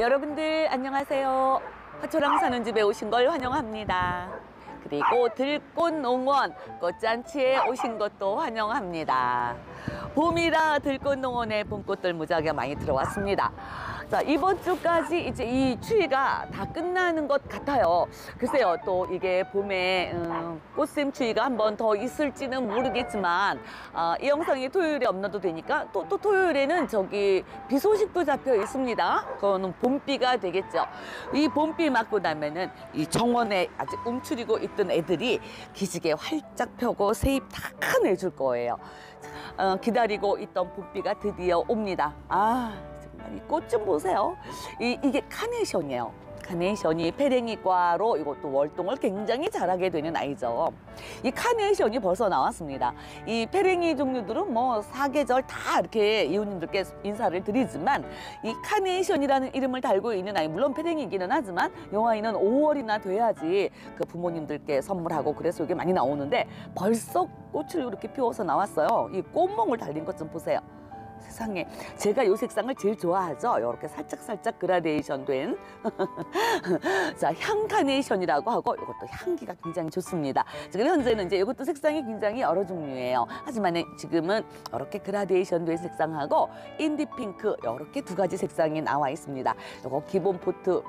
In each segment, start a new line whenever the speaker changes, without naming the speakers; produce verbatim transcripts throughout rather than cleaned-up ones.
여러분들 안녕하세요. 화초랑 사는 집에 오신 걸 환영합니다. 그리고 들꽃농원 꽃잔치에 오신 것도 환영합니다. 봄이라 들꽃농원에 봄꽃들 무지하게 많이 들어왔습니다. 자, 이번 주까지 이제 이 추위가 다 끝나는 것 같아요. 글쎄요, 또 이게 봄에 음, 꽃샘 추위가 한 번 더 있을지는 모르겠지만 어, 이 영상이 토요일에 업로드 되니까 또, 또 토요일에는 저기 비 소식도 잡혀 있습니다. 그거는 봄비가 되겠죠. 이 봄비 맞고 나면은 이 정원에 아직 움츠리고 있던 애들이 기지개 활짝 펴고 새잎 다 내줄 거예요. 어, 기다리고 있던 봄비가 드디어 옵니다. 아. 이 꽃 좀 보세요. 이, 이게 카네이션이에요. 카네이션이 페랭이과로 이것도 월동을 굉장히 잘하게 되는 아이죠. 이 카네이션이 벌써 나왔습니다. 이 페랭이 종류들은 뭐 사계절 다 이렇게 이웃님들께 인사를 드리지만 이 카네이션이라는 이름을 달고 있는 아이, 물론 페랭이기는 하지만 이 아이는 오월이나 돼야지 그 부모님들께 선물하고 그래서 이게 많이 나오는데 벌써 꽃을 이렇게 피워서 나왔어요. 이 꽃몽을 달린 것 좀 보세요. 세상에, 제가 이 색상을 제일 좋아하죠. 이렇게 살짝살짝 그라데이션 된 자, 향카네이션이라고 하고 이것도 향기가 굉장히 좋습니다. 지금 현재는 이제 이것도 색상이 굉장히 여러 종류예요. 하지만 지금은 이렇게 그라데이션 된 색상하고 인디핑크 이렇게 두 가지 색상이 나와 있습니다. 이거 기본 포트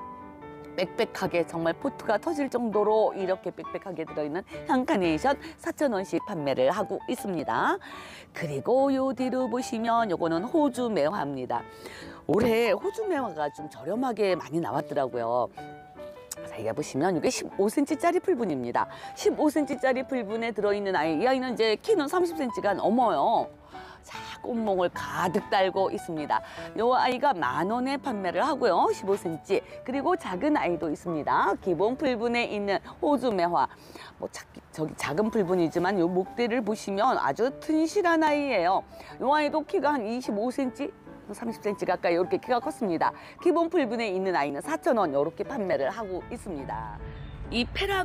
빽빽하게 정말 포트가 터질 정도로 이렇게 빽빽하게 들어있는 향카네이션 사천 원씩 판매를 하고 있습니다. 그리고 요 뒤로 보시면 요거는 호주 매화입니다. 올해 호주 매화가 좀 저렴하게 많이 나왔더라고요. 자, 이게 보시면 이게 십오 센티미터짜리 풀분입니다. 십오 센티미터짜리 풀분에 들어있는 아이, 이 아이는 이제 키는 삼십 센티미터가 넘어요. 자, 꽃몽을 가득 달고 있습니다. 이 아이가 만 원에 판매를 하고요. 십오 센티미터. 그리고 작은 아이도 있습니다. 기본 풀분에 있는 호주 매화. 뭐 자, 저기 작은 풀분이지만 이 목대를 보시면 아주 튼실한 아이예요. 이 아이도 키가 한 이십오 센티미터, 삼십 센티미터 가까이 이렇게 키가 컸습니다. 기본 풀분에 있는 아이는 사천 원 이렇게 판매를 하고 있습니다. 이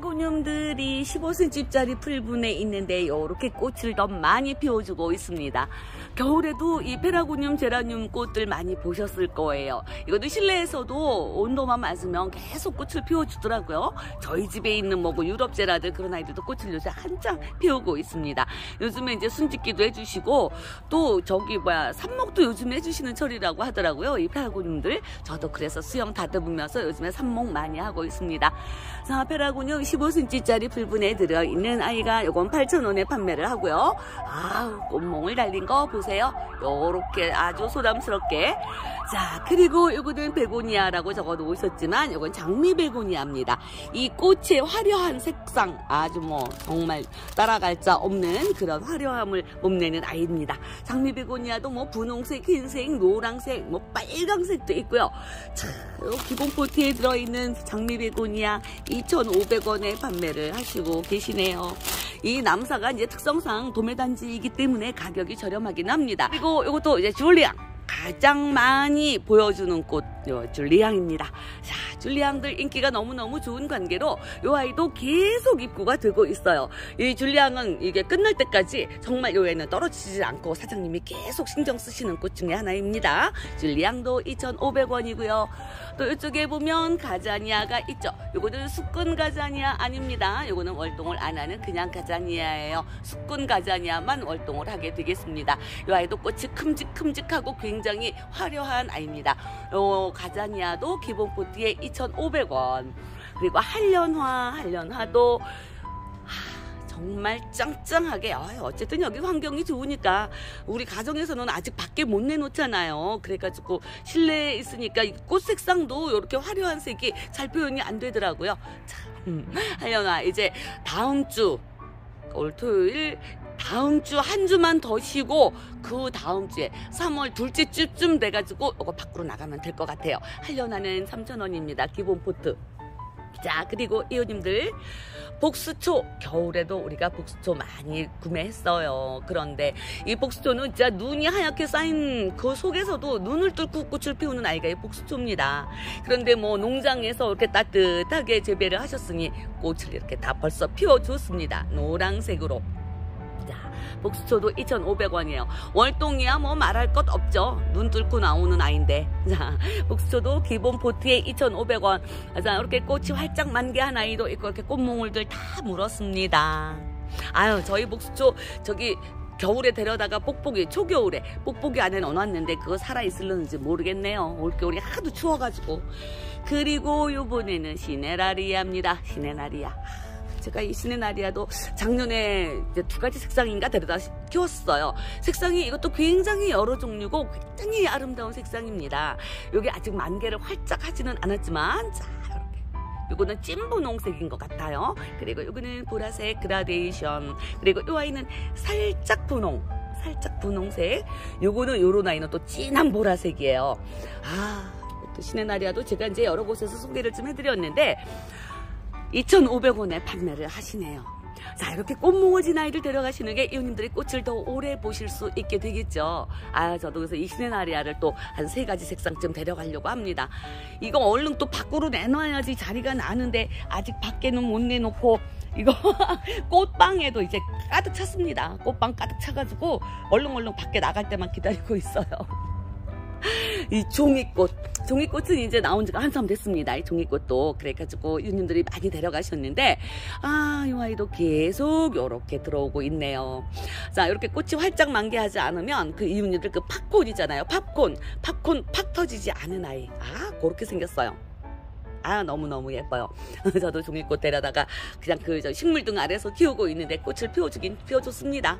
페라고늄들이 십오 센티미터짜리 풀분에 있는데 이렇게 꽃을 더 많이 피워주고 있습니다. 겨울에도 이 페라고늄, 제라늄 꽃들 많이 보셨을 거예요. 이것도 실내에서도 온도만 맞으면 계속 꽃을 피워주더라고요. 저희 집에 있는 뭐 유럽제라들 그런 아이들도 꽃을 요새 한창 피우고 있습니다. 요즘에 이제 순짓기도 해주시고 또 저기 뭐야 삽목도 요즘에 해주시는 철이라고 하더라고요. 이 페라고늄들. 저도 그래서 수영 다듬으면서 요즘에 삽목 많이 하고 있습니다. 자, 페라고늄 십오 센티미터짜리 풀분에 들어있는 아이가 요건 팔천 원에 판매를 하고요. 아우, 꽃몽을 달린 거 보세요. 요렇게 아주 소담스럽게. 자, 그리고 요거는 베고니아라고 적어 놓으셨지만 요건 장미 베고니아입니다. 이 꽃의 화려한 색상, 아주 뭐 정말 따라갈 자 없는 그런 화려함을 뽐내는 아이입니다. 장미 베고니아도 뭐 분홍색, 흰색, 노란색, 뭐 빨강색도 있고요. 자, 요 기본 포트에 들어있는 장미 베고니아 이천오백 원에 판매를 하시고 계시네요. 이 남사가 이제 특성상 도매단지이기 때문에 가격이 저렴하긴 합니다. 그리고 이것도 이제 줄리앙. 가장 많이 보여주는 꽃, 요 줄리앙입니다. 자, 줄리앙들 인기가 너무너무 좋은 관계로 이 아이도 계속 입고가 되고 있어요. 이 줄리앙은 이게 끝날 때까지 정말 요 애는 떨어지지 않고 사장님이 계속 신경 쓰시는 꽃 중에 하나입니다. 줄리앙도 이천오백 원이고요. 또 이쪽에 보면 가자니아가 있죠. 요거는 수꾼 가자니아 아닙니다. 요거는 월동을 안 하는 그냥 가자니아예요. 수꾼 가자니아만 월동을 하게 되겠습니다. 요 아이도 꽃이 큼직큼직하고 굉장히 화려한 아이입니다. 요 가자니아도 기본 포트에 이천오백 원. 그리고 한련화, 한련화도 정말 짱짱하게, 어쨌든 여기 환경이 좋으니까 우리 가정에서는 아직 밖에 못 내놓잖아요. 그래가지고 실내에 있으니까 꽃 색상도 이렇게 화려한 색이 잘 표현이 안 되더라고요. 참, 한련화 이제 다음 주 올 토요일 다음 주 한 주만 더 쉬고 그 다음 주에 삼월 둘째 주쯤 돼가지고 이거 밖으로 나가면 될 것 같아요. 한련화는 삼천 원입니다. 기본 포트. 자, 그리고 이웃님들 복수초, 겨울에도 우리가 복수초 많이 구매했어요. 그런데 이 복수초는 진짜 눈이 하얗게 쌓인 그 속에서도 눈을 뚫고 꽃을 피우는 아이가 이 복수초입니다. 그런데 뭐 농장에서 이렇게 따뜻하게 재배를 하셨으니 꽃을 이렇게 다 벌써 피워줬습니다. 노란색으로. 자, 복수초도 이천오백 원이에요. 월동이야 뭐 말할 것 없죠. 눈 뚫고 나오는 아이인데. 자, 복수초도 기본 포트에 이천오백 원. 자, 이렇게 꽃이 활짝 만개한 아이도 있고 이렇게 꽃몽울들 다 물었습니다. 아유, 저희 복수초 저기 겨울에 데려다가 뽁뽁이, 초겨울에 뽁뽁이 안에 넣어놨는데 그거 살아있을는지 모르겠네요. 올겨울이 하도 추워가지고. 그리고 요번에는 시네라리아입니다. 시네라리아. 제가 이 시네라리아도 작년에 이제 두 가지 색상인가 데려다 키웠어요. 색상이 이것도 굉장히 여러 종류고 굉장히 아름다운 색상입니다. 여기 아직 만개를 활짝 하지는 않았지만, 자, 요거는 찐 분홍색인 것 같아요. 그리고 요거는 보라색 그라데이션. 그리고 이 아이는 살짝 분홍. 살짝 분홍색. 요거는 요런 아이는 또 진한 보라색이에요. 아, 또 시네라리아도 제가 이제 여러 곳에서 소개를 좀 해드렸는데 이천오백 원에 판매를 하시네요. 자, 이렇게 꽃몽어진 아이들 데려가시는 게 이웃님들이 꽃을 더 오래 보실 수 있게 되겠죠. 아, 저도 그래서 이 시네라리아를 또 한 세 가지 색상쯤 데려가려고 합니다. 이거 얼른 또 밖으로 내놔야지 자리가 나는데 아직 밖에는 못 내놓고 이거 꽃방에도 이제 가득 찼습니다. 꽃방 가득 차가지고 얼른 밖에 나갈 때만 기다리고 있어요. 이 종이꽃, 종이꽃은 이제 나온 지가 한참 됐습니다. 이 종이꽃도. 그래가지고 이웃님들이 많이 데려가셨는데, 아, 이 아이도 계속 요렇게 들어오고 있네요. 자, 이렇게 꽃이 활짝 만개하지 않으면 그 이웃님들 그 팝콘이잖아요. 팝콘, 팝콘 팍 터지지 않은 아이. 아, 그렇게 생겼어요. 아, 너무너무 예뻐요. 저도 종이꽃 데려다가 그냥 그 저 식물등 아래서 키우고 있는데 꽃을 피워주긴 피워줬습니다.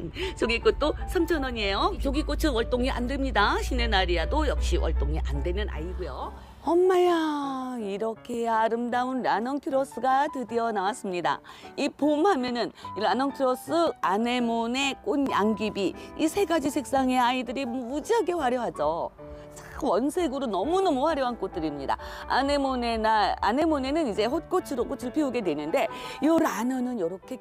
종이꽃도 삼천 원이에요. 종이꽃은 월동이 안 됩니다. 시네라리아도 역시 월동이 안 되는 아이고요. 엄마야, 이렇게 아름다운 라넌큐로스가 드디어 나왔습니다. 이 봄 하면은 라넌큐로스, 아네모네, 꽃양귀비 이 세 가지 색상의 아이들이 무지하게 화려하죠. 원색으로 너무너무 화려한 꽃들입니다. 아네모네나, 아네모네는 이제 헛꽃으로 꽃을 피우게 되는데 이 라넌은 이렇게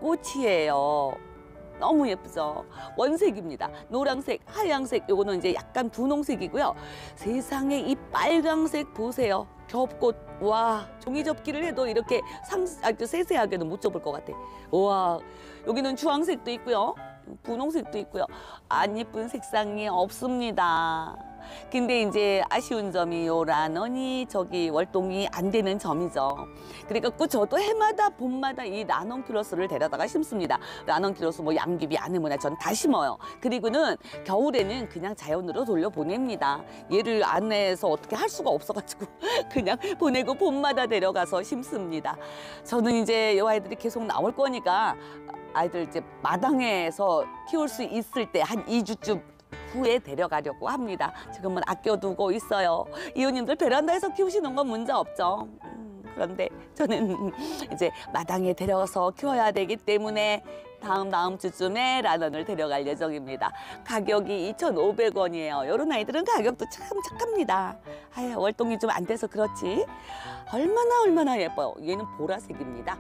겹꽃이에요. 너무 예쁘죠? 원색입니다. 노란색, 하얀색, 요거는 이제 약간 분홍색이고요. 세상에 이 빨강색 보세요. 겹꽃. 와, 종이 접기를 해도 이렇게 상, 아주 세세하게는 못 접을 것 같아. 와, 여기는 주황색도 있고요. 분홍색도 있고요. 안 예쁜 색상이 없습니다. 근데 이제 아쉬운 점이 요 라넌이 저기 월동이 안 되는 점이죠. 그래갖고 저도 해마다 봄마다 이 라넌큐로스를 데려다가 심습니다. 라넌큐로스 뭐 양귀비 아네모네 전 다 심어요. 그리고는 겨울에는 그냥 자연으로 돌려보냅니다. 얘를 안에서 어떻게 할 수가 없어가지고 그냥 보내고 봄마다 데려가서 심습니다. 저는 이제 이 아이들이 계속 나올 거니까 아이들 이제 마당에서 키울 수 있을 때 한 이 주쯤 후에 데려가려고 합니다. 지금은 아껴두고 있어요. 이웃님들 베란다에서 키우시는 건 문제 없죠. 음, 그런데 저는 이제 마당에 데려가서 키워야 되기 때문에 다음 다음 주쯤에 라넌을 데려갈 예정입니다. 가격이 이천오백 원이에요. 이런 아이들은 가격도 참 착합니다. 아유, 월동이 좀 안 돼서 그렇지. 얼마나 얼마나 예뻐요. 얘는 보라색입니다.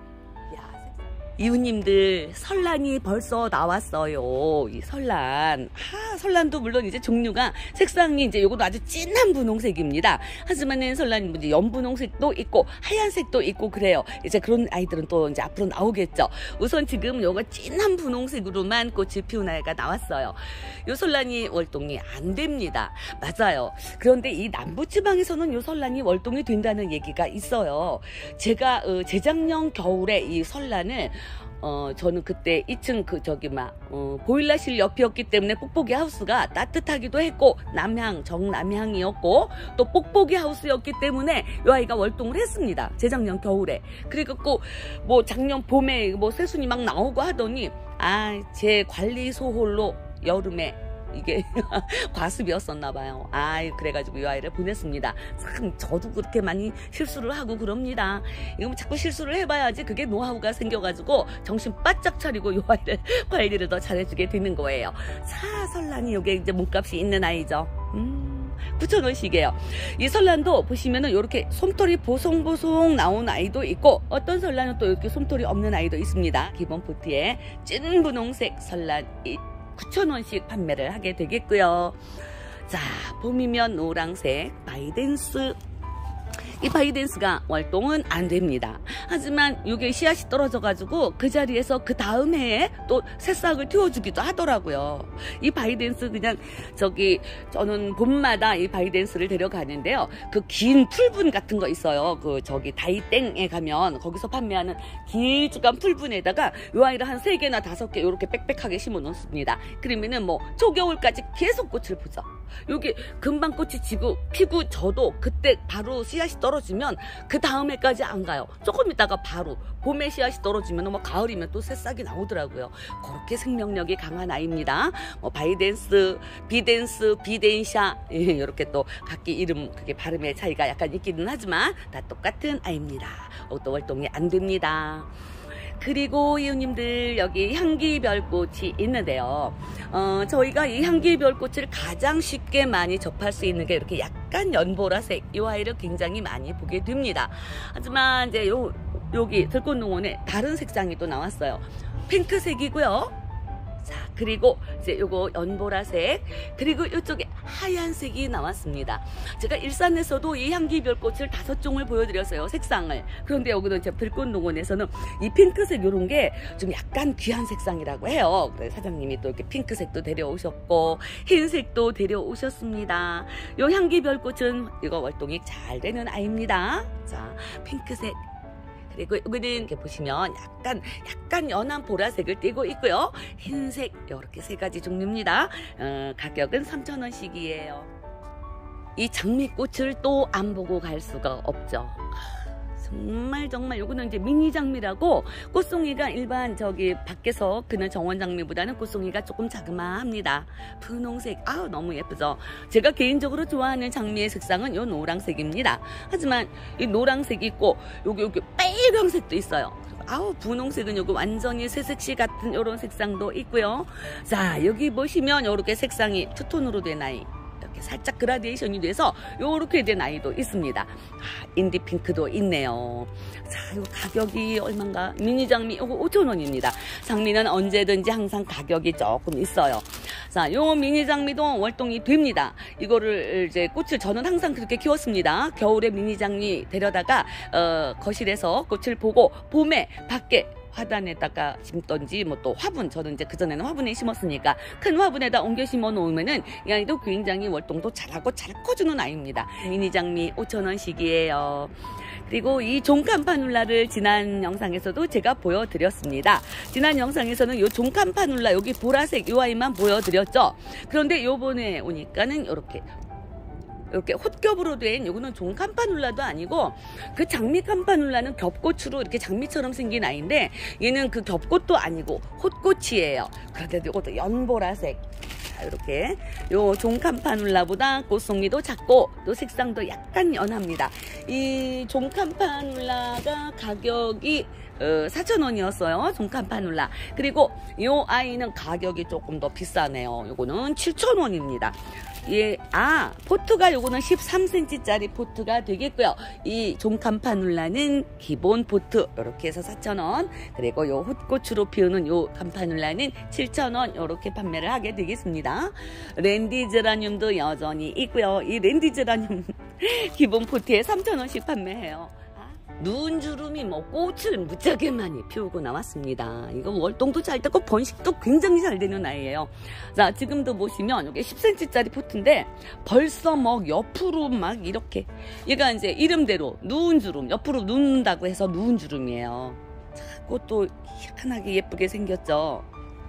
이웃님들, 설란이 벌써 나왔어요. 이 설란. 아, 설란도 물론 이제 종류가 색상이 이제 요것도 아주 진한 분홍색입니다. 하지만은 설란이 이제 연분홍색도 있고 하얀색도 있고 그래요. 이제 그런 아이들은 또 이제 앞으로 나오겠죠. 우선 지금 요거 진한 분홍색으로만 꽃을 피운 아이가 나왔어요. 요 설란이 월동이 안 됩니다. 맞아요. 그런데 이 남부지방에서는 요 설란이 월동이 된다는 얘기가 있어요. 제가 어, 재작년 겨울에 이 설란을 어, 저는 그때 이 층 그 저기 막 어, 보일러실 옆이었기 때문에 뽁뽁이 하우스가 따뜻하기도 했고 남향 정남향이었고 또 뽁뽁이 하우스였기 때문에 이 아이가 월동을 했습니다. 재작년 겨울에. 그래갖고 뭐 작년 봄에 뭐 새순이 막 나오고 하더니 아, 제 관리 소홀로 여름에 이게 과습이었었나 봐요. 아, 그래가지고 이 아이를 보냈습니다. 참 저도 그렇게 많이 실수를 하고 그럽니다. 이거 자꾸 실수를 해봐야지 그게 노하우가 생겨가지고 정신 바짝 차리고 이 아이를 관리를 더 잘해주게 되는 거예요. 자, 설란이 이게 이제 몸값이 있는 아이죠. 음, 구천 원씩이에요. 이 설란도 보시면은 이렇게 솜털이 보송보송 나온 아이도 있고 어떤 설란은 또 이렇게 솜털이 없는 아이도 있습니다. 기본 포트에 찐 분홍색 설란 구천 원씩 판매를 하게 되겠고요. 자, 봄이면 노란색 바이덴스. 이 바이댄스가 활동은 안 됩니다. 하지만 이게 씨앗이 떨어져가지고 그 자리에서 그 다음 해에 또 새싹을 틔워주기도 하더라고요. 이 바이댄스 그냥 저기 저는 봄마다 이 바이댄스를 데려가는데요. 그 긴 풀분 같은 거 있어요. 그 저기 다이땡에 가면 거기서 판매하는 길쭉한 풀분에다가 이 아이를 한 세 개나 다섯 개 이렇게 빽빽하게 심어 놓습니다. 그러면은 뭐 초겨울까지 계속 꽃을 보죠. 여기 금방 꽃이 지고 피고 저도 그때 바로 씨앗이 떨어지면 그 다음 해까지 안 가요. 조금 있다가 바로 봄에 씨앗이 떨어지면 뭐 가을이면 또 새싹이 나오더라고요. 그렇게 생명력이 강한 아이입니다. 뭐 바이댄스, 비댄스, 비덴샤 예, 이렇게 또 각기 이름 그게 발음의 차이가 약간 있기는 하지만 다 똑같은 아이입니다. 또 활동이 안 됩니다. 그리고 이웃님들 여기 향기별꽃이 있는데요. 어, 저희가 이 향기별꽃을 가장 쉽게 많이 접할 수 있는 게 이렇게 약간 연보라색 이 아이를 굉장히 많이 보게 됩니다. 하지만 이제 요 여기 들꽃농원에 다른 색상이 또 나왔어요. 핑크색이고요. 자, 그리고 이제 요거 연보라색, 그리고 이쪽에 하얀색이 나왔습니다. 제가 일산에서도 이 향기별꽃을 다섯 종을 보여드렸어요, 색상을. 그런데 여기는 제 들꽃농원에서는 이 핑크색 요런 게 좀 약간 귀한 색상이라고 해요. 사장님이 또 이렇게 핑크색도 데려오셨고 흰색도 데려오셨습니다. 요 향기별꽃은 이거 활동이 잘 되는 아이입니다. 자, 핑크색. 그리고 여기는 이렇게 보시면 약간 약간 연한 보라색을 띠고 있고요. 흰색 이렇게 세 가지 종류입니다. 어, 가격은 삼천 원씩이에요. 이 장미꽃을 또 안 보고 갈 수가 없죠. 정말 정말 요거는 이제 미니 장미라고 꽃송이가 일반 저기 밖에서 그는 정원 장미보다는 꽃송이가 조금 자그마합니다. 분홍색 아우 너무 예쁘죠. 제가 개인적으로 좋아하는 장미의 색상은 요 노란색입니다. 하지만 이 노란색이 있고 여기 여기 빨간색도 있어요. 아우 분홍색은 요거 완전히 새색시 같은 요런 색상도 있고요. 자 여기 보시면 요렇게 색상이 투톤으로 된 아이, 이렇게 살짝 그라데이션이 돼서 요렇게 된 아이도 있습니다. 아, 인디핑크도 있네요. 자, 요 가격이 얼마인가? 미니 장미 요거 오천 원입니다. 장미는 언제든지 항상 가격이 조금 있어요. 자, 요 미니 장미도 월동이 됩니다. 이거를 이제 꽃을 저는 항상 그렇게 키웠습니다. 겨울에 미니 장미 데려다가 어, 거실에서 꽃을 보고 봄에 밖에 화단에다가 심던지 뭐 또 화분, 저는 이제 그전에는 화분에 심었으니까 큰 화분에다 옮겨 심어 놓으면은 이 아이도 굉장히 월동도 잘하고 잘 커주는 아이입니다. 미니 장미 오천 원씩이에요. 그리고 이 종캄파눌라를 지난 영상에서도 제가 보여드렸습니다. 지난 영상에서는 이 종캄파눌라 여기 보라색 이 아이만 보여드렸죠. 그런데 요번에 오니까는 이렇게 이렇게 홑겹으로 된 요거는 종캄파눌라도 아니고 그 장미 캄파눌라는 겹꽃으로 이렇게 장미처럼 생긴 아이인데 얘는 그 겹꽃도 아니고 홑꽃이에요. 그런데 요것도 연보라색. 자, 이렇게 요 종캄파눌라보다 꽃송이도 작고 또 색상도 약간 연합니다. 이 종캄파눌라가 가격이 어, 사천 원이었어요. 종캄파눌라. 그리고 요 아이는 가격이 조금 더 비싸네요. 요거는 칠천 원입니다. 예, 아, 포트가 요거는 십삼 센티미터짜리 포트가 되겠고요. 이 종캄파눌라는 기본 포트 이렇게 해서 사천 원, 그리고 요 홑꽃으로 피우는 요 campanula는 칠천 원 이렇게 판매를 하게 되겠습니다. 랜디제라늄도 여전히 있고요. 이 랜디제라늄 기본 포트에 삼천 원씩 판매해요. 눈주름이 뭐 꽃을 무지하게 많이 피우고 나왔습니다. 이거 월동도 잘 되고 번식도 굉장히 잘 되는 아이예요. 자, 지금도 보시면 이게 십 센티미터짜리 포트인데 벌써 뭐 옆으로 막 이렇게, 얘가 이제 이름대로 눈주름, 옆으로 눕는다고 해서 눈주름이에요. 자, 꽃도 희한하게 예쁘게 생겼죠.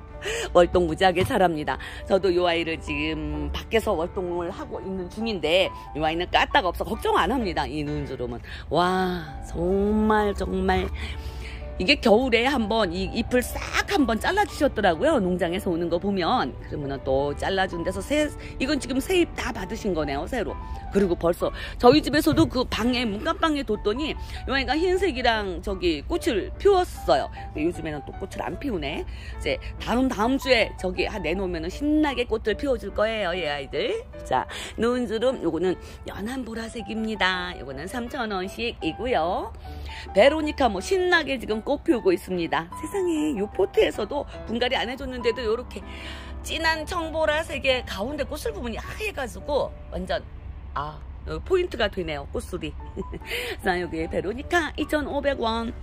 월동 무지하게 잘합니다. 저도 이 아이를 지금 밖에서 월동을 하고 있는 중인데 이 아이는 까딱 없어 걱정 안 합니다. 이 눈주름은 와 정말 정말 이게 겨울에 한번 이 잎을 싹 한번 잘라주셨더라고요. 농장에서 오는 거 보면. 그러면은 또 잘라준 데서 새, 이건 지금 새 잎 다 받으신 거네요, 새로. 그리고 벌써 저희 집에서도 그 방에, 문간방에 뒀더니 이 아이가 흰색이랑 저기 꽃을 피웠어요. 요즘에는 또 꽃을 안 피우네. 이제 다음 다음 주에 저기 내놓으면은 신나게 꽃을 피워줄 거예요, 얘 아이들. 자, 눈주름 요거는 연한 보라색입니다. 요거는 삼천 원씩이고요. 베로니카 뭐 신나게 지금 꽃 피우고 있습니다. 세상에 요 포트에서도 분갈이 안 해줬는데도 요렇게 진한 청보라색의 가운데 꽃을 보면 하얘가지고 완전 아 여기 포인트가 되네요. 꽃술이. 자, 여기 베로니카 이천오백 원.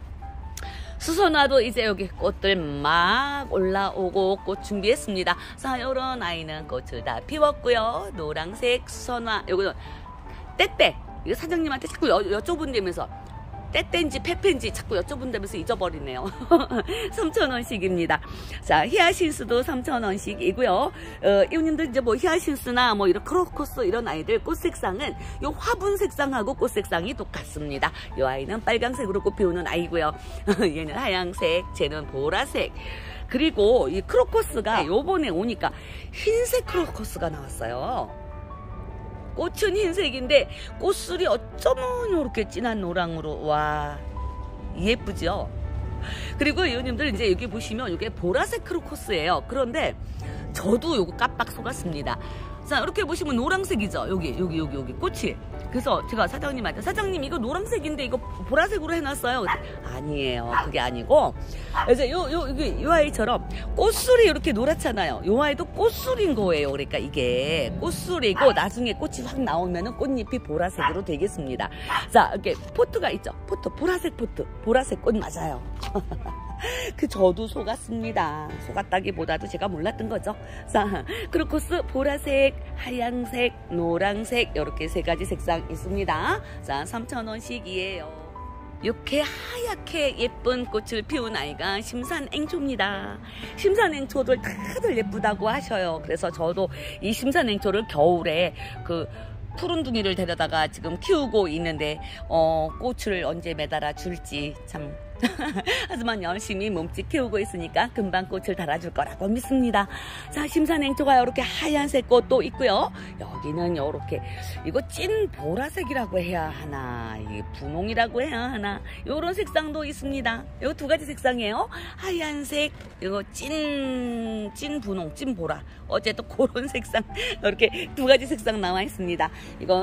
수선화도 이제 여기 꽃들 막 올라오고 꽃 준비했습니다. 자, 요런 아이는 꽃을 다 피웠고요. 노란색 수선화, 요거는 떼떼. 이거 사장님한테 자꾸 여, 여쭤본다면서 떼떼인지 페페인지 자꾸 여쭤본다면서 잊어버리네요. 삼천 원씩입니다. 자, 히아신스도 삼천 원씩이고요. 어, 이분님들 이제 뭐 히아신스나 뭐 이런 크로커스 이런 아이들 꽃 색상은 요 화분 색상하고 꽃 색상이 똑같습니다. 요 아이는 빨강색으로 꽃 피우는 아이고요. 얘는 하얀색, 쟤는 보라색. 그리고 이 크로커스가 요번에 오니까 흰색 크로커스가 나왔어요. 꽃은 흰색인데 꽃술이 어쩌면 이렇게 진한 노랑으로 와 예쁘죠. 그리고 이웃님들 이제 여기 보시면 이게 보라색 크로커스예요. 그런데 저도 요거 깜빡 속았습니다. 자, 이렇게 보시면 노란색이죠. 여기 여기 여기 여기 꽃이. 그래서 제가 사장님한테 사장님 이거 노란색인데 이거 보라색으로 해놨어요. 아니에요. 그게 아니고 이제 요 요 여기 요 아이처럼 꽃술이 이렇게 노랗잖아요. 요 아이도 꽃술인 거예요. 그러니까 이게 꽃술이고 나중에 꽃이 확 나오면은 꽃잎이 보라색으로 되겠습니다. 자, 이렇게 포트가 있죠. 포트 보라색 포트 보라색 꽃 맞아요. 그 저도 속았습니다. 속았다기보다도 제가 몰랐던 거죠. 자, 크로커스 보라색, 하얀색, 노란색 이렇게 세 가지 색상 있습니다. 자, 삼천 원씩이에요. 이렇게 하얗게 예쁜 꽃을 피운 아이가 심산앵초입니다. 심산앵초들 다들 예쁘다고 하셔요. 그래서 저도 이 심산앵초를 겨울에 그 푸른둥이를 데려다가 지금 키우고 있는데 어, 꽃을 언제 매달아 줄지 참 하지만 열심히 몸집 키우고 있으니까 금방 꽃을 달아줄 거라고 믿습니다. 자, 심산앵초가 이렇게 하얀색 꽃도 있고요. 여기는 이렇게 이거 찐 보라색이라고 해야 하나, 이 분홍이라고 해야 하나, 이런 색상도 있습니다. 이 두 가지 색상이에요. 하얀색, 이거 찐, 찐 분홍, 찐 보라. 어쨌든 그런 색상 이렇게 두 가지 색상 나와 있습니다. 이거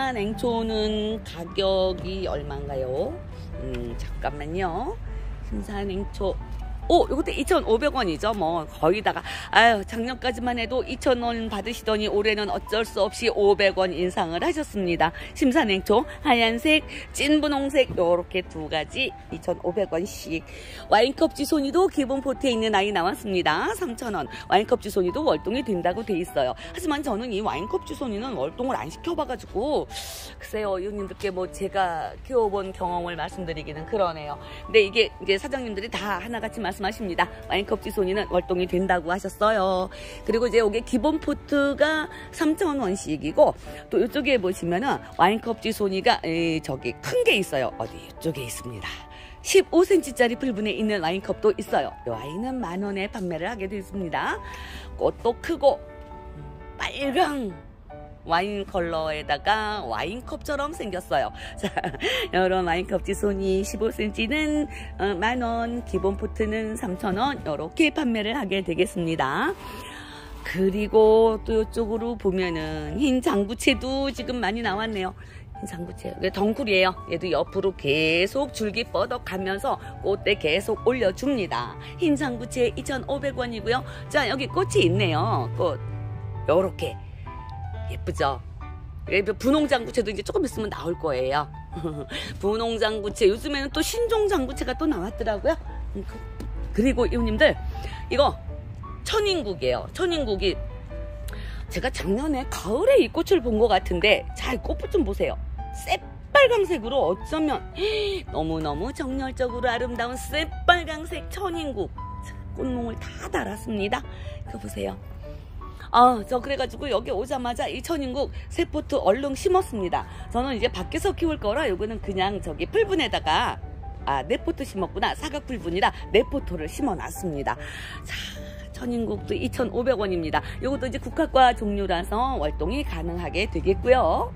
심산앵초는 가격이 얼마인가요? 음, 잠깐만요. 심산앵초. 오, 이것도 이천오백 원이죠. 뭐 거의다가 아유 작년까지만 해도 이천 원 받으시더니 올해는 어쩔 수 없이 오백 원 인상을 하셨습니다. 심산앵초 하얀색, 찐분홍색 이렇게 두 가지 이천오백 원씩. 와인컵 지손이도 기본 포트에 있는 아이 나왔습니다. 삼천 원. 와인컵 지손이도 월동이 된다고 돼 있어요. 하지만 저는 이 와인컵 지손이는 월동을 안 시켜봐가지고 글쎄요, 이웃님들께 뭐 제가 키워본 경험을 말씀드리기는 그러네요. 근데 이게 이제 사장님들이 다 하나같이 말씀 말씀하십니다. 와인컵 지손이는 월동이 된다고 하셨어요. 그리고 이제 이게 기본 포트가 삼천 원씩이고 또 이쪽에 보시면은 와인컵 지손이가 에이, 저기 큰 게 있어요. 어디 이쪽에 있습니다. 십오 센티미터짜리 풀분에 있는 와인컵도 있어요. 이 와인은 만 원에 판매를 하게 되었습니다. 꽃도 크고 빨강 와인 컬러에다가 와인컵처럼 생겼어요. 자, 이런 와인컵 지손이 십오 센티미터는 어, 만 원, 기본 포트는 삼천 원 이렇게 판매를 하게 되겠습니다. 그리고 또 이쪽으로 보면은 흰 장구채도 지금 많이 나왔네요. 흰 장구채, 이게 덩쿨이에요. 얘도 옆으로 계속 줄기 뻗어가면서 꽃대 계속 올려줍니다. 흰 장구채 이천오백 원이고요. 자, 여기 꽃이 있네요. 꽃 요렇게 예쁘죠? 분홍장구채도 이제 조금 있으면 나올 거예요. 분홍장구채, 요즘에는 또 신종장구채가 또 나왔더라고요. 그리고 이웃님들, 이거 천인국이에요. 천인국이 제가 작년에 가을에 이 꽃을 본 것 같은데 잘 꽃빛 좀 보세요. 새빨강색으로 어쩌면 너무너무 정열적으로 아름다운 새빨강색 천인국 꽃몽을 다 달았습니다. 이거 보세요. 아, 저 그래가지고 여기 오자마자 이 천인국 새 포트 얼른 심었습니다. 저는 이제 밖에서 키울 거라 요거는 그냥 저기 풀분에다가 아, 네 포트 심었구나. 사각 풀분이라 네 포트를 심어놨습니다. 자, 천인국도 이천오백 원입니다. 요것도 이제 국화과 종류라서 월동이 가능하게 되겠고요.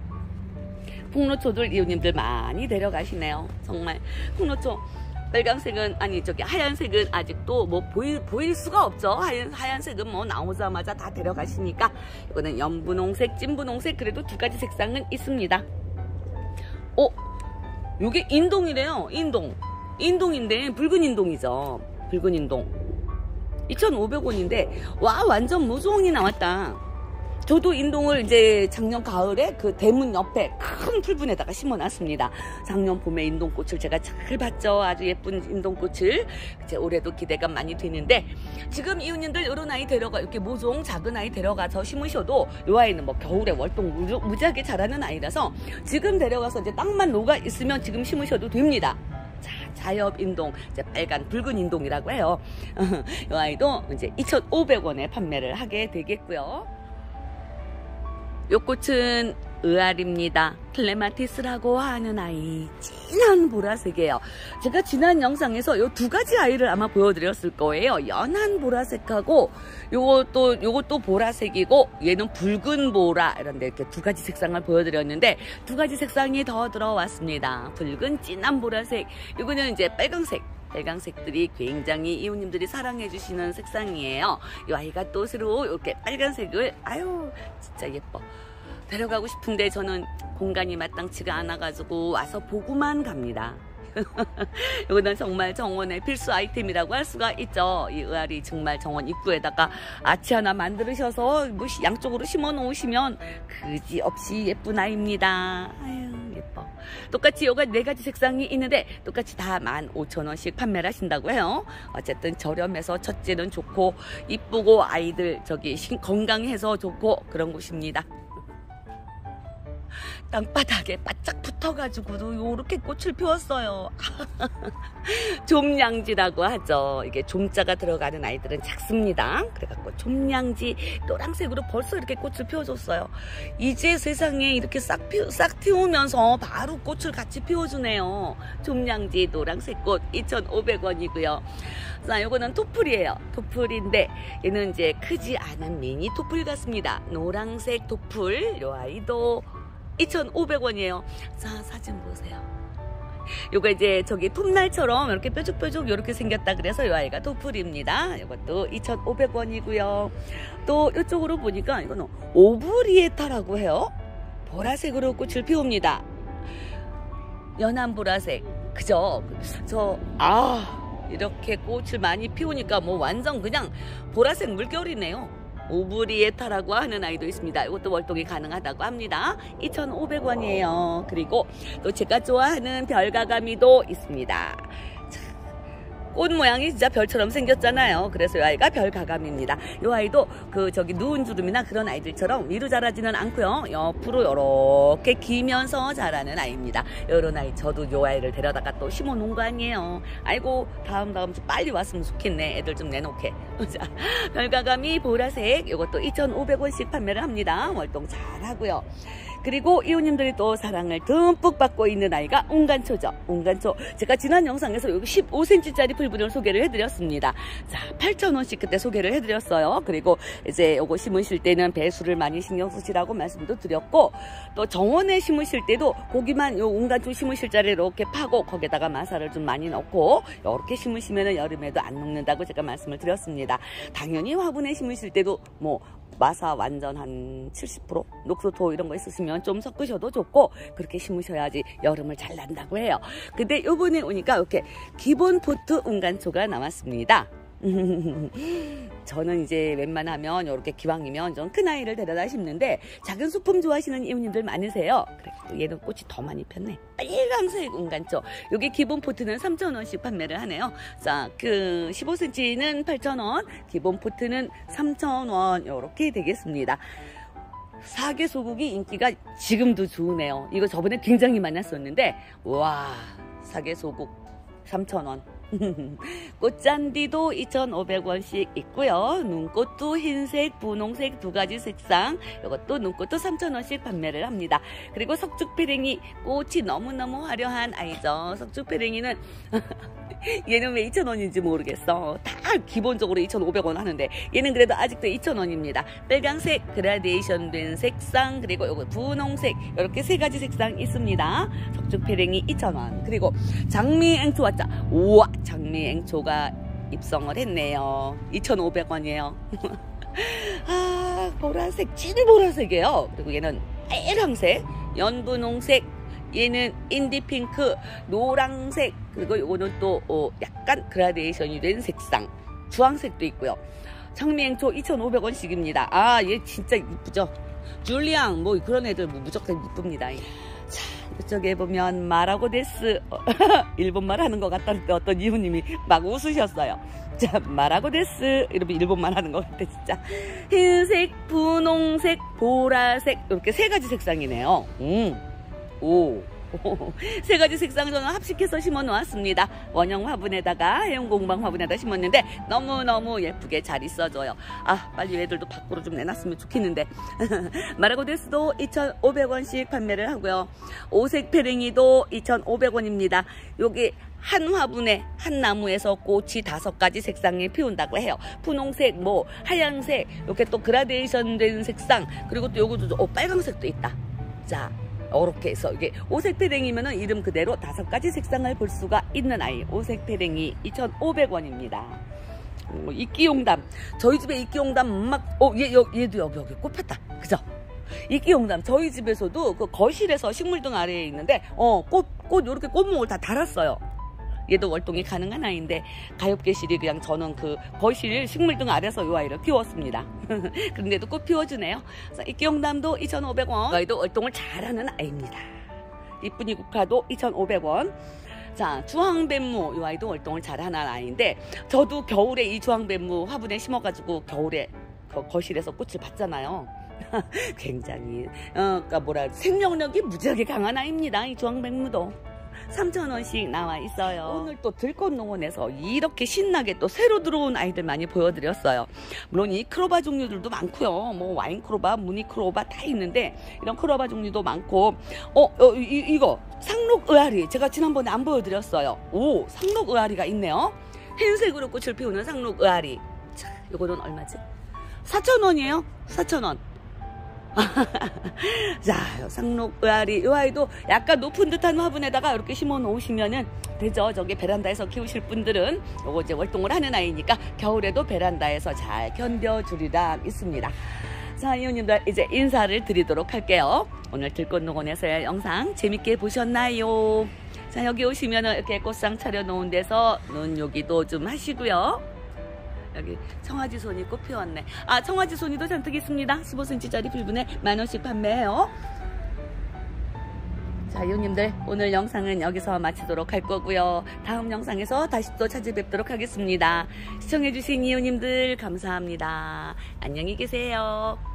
풍로초들 이웃님들 많이 데려가시네요. 정말 풍로초 빨강색은 아니 저기 하얀색은 아직도 뭐 보일 보일 수가 없죠. 하얀 하얀색은 뭐 나오자마자 다 데려가시니까 이거는 연분홍색, 찐분홍색 그래도 두 가지 색상은 있습니다. 어, 요게 인동이래요. 인동, 인동인데 붉은 인동이죠. 붉은 인동 이천오백 원인데 와 완전 무종이 나왔다. 저도 인동을 이제 작년 가을에 그 대문 옆에 큰 풀분에다가 심어놨습니다. 작년 봄에 인동꽃을 제가 잘 봤죠. 아주 예쁜 인동꽃을. 이제 올해도 기대가 많이 되는데, 지금 이웃님들 이런 아이 데려가, 이렇게 모종 작은 아이 데려가서 심으셔도 이 아이는 뭐 겨울에 월동 무, 무지하게 자라는 아이라서 지금 데려가서 이제 땅만 녹아 있으면 지금 심으셔도 됩니다. 자, 자엽 인동, 이제 빨간 붉은 인동이라고 해요. 이 아이도 이제 이천오백 원에 판매를 하게 되겠고요. 요 꽃은 의알입니다. 클레마티스라고 하는 아이, 진한 보라색이에요. 제가 지난 영상에서 요 두 가지 아이를 아마 보여드렸을 거예요. 연한 보라색하고 요것도 요것도 보라색이고 얘는 붉은 보라, 이런데 이렇게 두 가지 색상을 보여드렸는데 두 가지 색상이 더 들어왔습니다. 붉은 진한 보라색, 요거는 이제 빨강색. 빨강색들이 굉장히 이웃님들이 사랑해주시는 색상이에요. 이 아이가 또 새로 이렇게 빨간색을, 아유 진짜 예뻐. 데려가고 싶은데 저는 공간이 마땅치가 않아가지고 와서 보고만 갑니다. 이거는 정말 정원의 필수 아이템이라고 할 수가 있죠. 이 의아리 정말 정원 입구에다가 아치 하나 만들으셔서 뭐 양쪽으로 심어 놓으시면 그지없이 예쁜 아이입니다. 아유 예뻐. 똑같이 요가 네 가지 색상이 있는데 똑같이 다 만 오천 원씩 판매를 하신다고 해요. 어쨌든 저렴해서 첫째는 좋고 이쁘고 아이들 저기 건강해서 좋고 그런 곳입니다. 땅바닥에 바짝 붙어가지고도 요렇게 꽃을 피웠어요. 좀냥지라고 하죠. 이게 좀자가 들어가는 아이들은 작습니다. 그래갖고 좀냥지 노란색으로 벌써 이렇게 꽃을 피워줬어요. 이제 세상에 이렇게 싹, 피, 싹 튀우면서 바로 꽃을 같이 피워주네요. 좀냥지 노란색 꽃 이천오백 원이고요. 자, 요거는 토플이에요. 토플인데 얘는 이제 크지 않은 미니 토플 같습니다. 노란색 토플, 요 아이도 이천오백 원이에요. 자, 사진 보세요. 요거 이제 저기 톱날처럼 이렇게 뾰족뾰족 이렇게 생겼다 그래서 요 아이가 토플입니다. 이것도 이천오백 원이고요. 또 이쪽으로 보니까 이거는 오브리에타라고 해요. 보라색으로 꽃을 피웁니다. 연한 보라색. 그죠? 저, 아, 이렇게 꽃을 많이 피우니까 뭐 완전 그냥 보라색 물결이네요. 오브리에타라고 하는 아이도 있습니다. 이것도 월동이 가능하다고 합니다. 이천오백 원이에요. 그리고 또 제가 좋아하는 별가가미도 있습니다. 꽃 모양이 진짜 별처럼 생겼잖아요. 그래서 이 아이가 별가감입니다. 이 아이도 그 저기 누운 주름이나 그런 아이들처럼 위로 자라지는 않고요. 옆으로 이렇게 기면서 자라는 아이입니다. 이런 아이 저도 이 아이를 데려다가 또 심어 놓은 거 아니에요. 아이고 다음 다음 주 빨리 왔으면 좋겠네. 애들 좀 내놓게. 자, 별가감이 보라색 이것도 이천오백 원씩 판매를 합니다. 월동 잘하고요. 그리고 이웃님들이 또 사랑을 듬뿍 받고 있는 아이가 웅간초죠. 웅간초. 제가 지난 영상에서 여기 십오 센티미터짜리 풀분을 소개를 해드렸습니다. 자, 팔천 원씩 그때 소개를 해드렸어요. 그리고 이제 요거 심으실 때는 배수를 많이 신경 쓰시라고 말씀도 드렸고, 또 정원에 심으실 때도 고기만 요 웅간초 심으실 자리를 이렇게 파고 거기다가 마사를 좀 많이 넣고 이렇게 심으시면은 여름에도 안 녹는다고 제가 말씀을 드렸습니다. 당연히 화분에 심으실 때도 뭐 마사 완전 한 칠십 퍼센트 녹소토 이런 거 있으시면 좀 섞으셔도 좋고 그렇게 심으셔야지 여름을 잘 난다고 해요. 근데 요번에 오니까 이렇게 기본 포트 웅간초가 나왔습니다. 저는 이제 웬만하면 이렇게 기왕이면 좀 큰 아이를 데려다 심는데 작은 소품 좋아하시는 이웃님들 많으세요. 그래도 얘는 꽃이 더 많이 폈네. 빨강색 웅간초. 여기 기본 포트는 삼천 원씩 판매를 하네요. 자, 그 십오 센티미터는 팔천 원, 기본 포트는 삼천 원 이렇게 되겠습니다. 사계 소국이 인기가 지금도 좋으네요. 이거 저번에 굉장히 많았었는데 와, 사계 소국 삼천 원. 꽃잔디도 이천오백 원씩 있고요. 눈꽃도 흰색, 분홍색 두 가지 색상. 이것도 눈꽃도 삼천 원씩 판매를 합니다. 그리고 석죽페랭이 꽃이 너무너무 화려한 아이죠. 석죽페랭이는 얘는 왜 이천 원인지 모르겠어. 다 기본적으로 이천오백 원 하는데 얘는 그래도 아직도 이천 원입니다. 빨강색 그라데이션 된 색상, 그리고 요거 분홍색, 이렇게 세 가지 색상 있습니다. 석죽페랭이 이천 원. 그리고 장미앵초 왔자. 우와, 장미앵초가 입성을 했네요. 이천오백 원이에요. 아, 보라색, 찐 보라색이에요. 그리고 얘는 빨강색, 연분홍색, 얘는 인디핑크, 노랑색, 그리고 요거는 또 어, 약간 그라데이션이 된 색상, 주황색도 있고요. 장미행초 이천오백 원씩입니다. 아, 얘 진짜 이쁘죠? 줄리앙 뭐 그런 애들 뭐 무조건 이쁩니다. 자, 이쪽에 보면 마라고데스 일본말 하는 것 같다는데 어떤 이웃님이 막 웃으셨어요. 자, 마라고데스 이러면 일본말 하는 것 같아 진짜. 흰색, 분홍색, 보라색 이렇게 세 가지 색상이네요. 음, 오. 세 가지 색상 저는 합식해서 심어 놓았습니다. 원형 화분에다가 해용공방 화분에다 심었는데 너무너무 예쁘게 잘 있어줘요. 아, 빨리 애들도 밖으로 좀 내놨으면 좋겠는데. 마라고데스도 이천오백 원씩 판매를 하고요. 오색 페랭이도 이천오백 원입니다. 여기 한 화분에 한 나무에서 꽃이 다섯 가지 색상이 피운다고 해요. 분홍색, 뭐 하얀색, 이렇게 또 그라데이션 된 색상, 그리고 또 요것도 어, 빨강색도 있다. 자, 이렇게 해서 이게 오색 페랭이면은 이름 그대로 다섯 가지 색상을 볼 수가 있는 아이. 오색 페랭이 이천오백 원입니다. 어, 이끼용담. 저희 집에 이끼용담 막, 어, 얘, 여, 얘도 여기, 여기 꽃 폈다. 그죠? 이끼용담. 저희 집에서도 그 거실에서 식물등 아래에 있는데, 어, 꽃, 꽃, 요렇게 꽃목을 다 달았어요. 얘도 월동이 가능한 아이인데 가엾게실이 그냥 저는 그 거실 식물등 아래서 이 아이를 키웠습니다. 그런데도 꽃 피워주네요. 이끼용담도 이천오백 원. 이 아이도 월동을 잘하는 아이입니다. 이쁜이 국화도 이천오백 원. 자, 주황뱀무 이 아이도 월동을 잘하는 아이인데 저도 겨울에 이 주황뱀무 화분에 심어가지고 겨울에 그 거실에서 꽃을 봤잖아요. 굉장히 어, 그러니까 뭐라 생명력이 무지하게 강한 아이입니다. 이 주황뱀무도. 삼천 원씩 나와 있어요. 오늘 또 들꽃농원에서 이렇게 신나게 또 새로 들어온 아이들 많이 보여드렸어요. 물론 이 크로바 종류들도 많고요. 뭐 와인 크로바, 무늬 크로바 다 있는데 이런 크로바 종류도 많고 어, 어 이, 이거 상록 의아리 제가 지난번에 안 보여드렸어요. 오, 상록 의아리가 있네요. 흰색으로 꽃을 피우는 상록 의아리. 자, 이거는 얼마지? 사천 원이에요. 사천 원. 자, 상록 의아리 이 아이도 약간 높은 듯한 화분에다가 이렇게 심어 놓으시면은 되죠. 저기 베란다에서 키우실 분들은 요거 이제 월동을 하는 아이니까 겨울에도 베란다에서 잘 견뎌주리라 있습니다. 자, 이웃님들 이제 인사를 드리도록 할게요. 오늘 들꽃농원에서의 영상 재밌게 보셨나요? 자, 여기 오시면은 이렇게 꽃상 차려놓은 데서 눈요기도 좀 하시고요. 여기 청아지손이 꽃 피웠네. 아, 청아지손이도 잔뜩 있습니다. 십오 센티미터짜리 필분에 만 원씩 판매해요. 자, 이웃님들 오늘 영상은 여기서 마치도록 할 거고요. 다음 영상에서 다시 또 찾아뵙도록 하겠습니다. 시청해주신 이웃님들 감사합니다. 안녕히 계세요.